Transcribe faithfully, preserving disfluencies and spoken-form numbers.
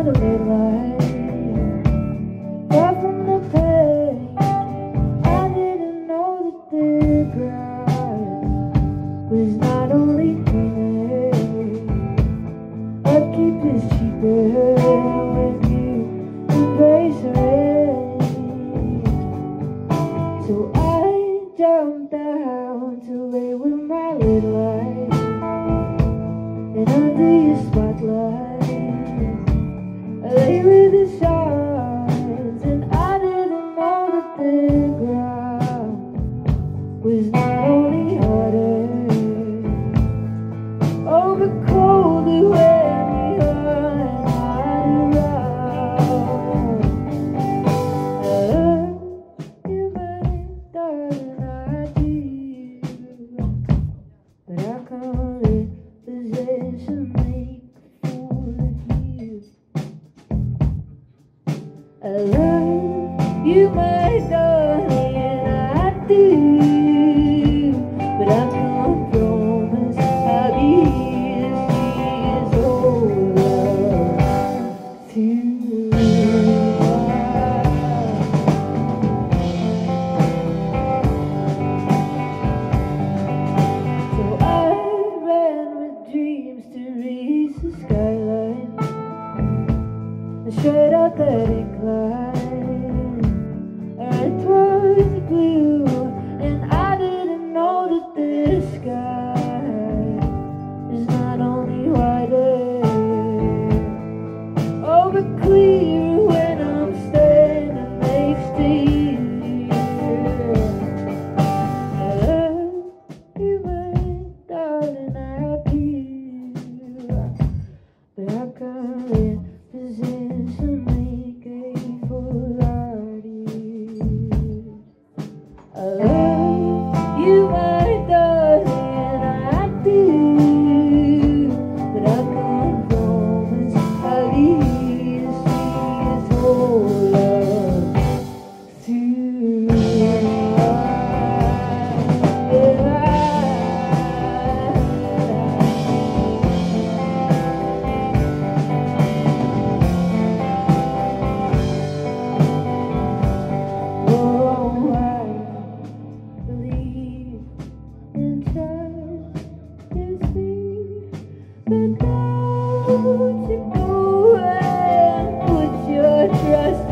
Leadlight. Far from the pain, I didn't know that the grass was not only greener, upkeep is cheaper when you embrace rain. So I jumped down to lay with my Leadlight, and under your spotlight I lay with the stars, and I didn't know that the ground was not only harder, oh, but colder when we are not around. I love you, my darling, I do, but I can't let possession make a fool of you. I love you, my darling, and I do, but I can't promise I'll be here to see his whole love to you. So I ran with dreams to reach the skyline, straight out that incline, and towards the blue, and I didn't know that the sky is not only wider, oh, but clearer when I'm standing next to you. I love you, my darling, I do, but I can't let possession make a fool out of you. I love you, my darling, I do, but I can't promise I'll be here to see his whole love to you. Oh, I believe in trust is free, but don't you go and put your trust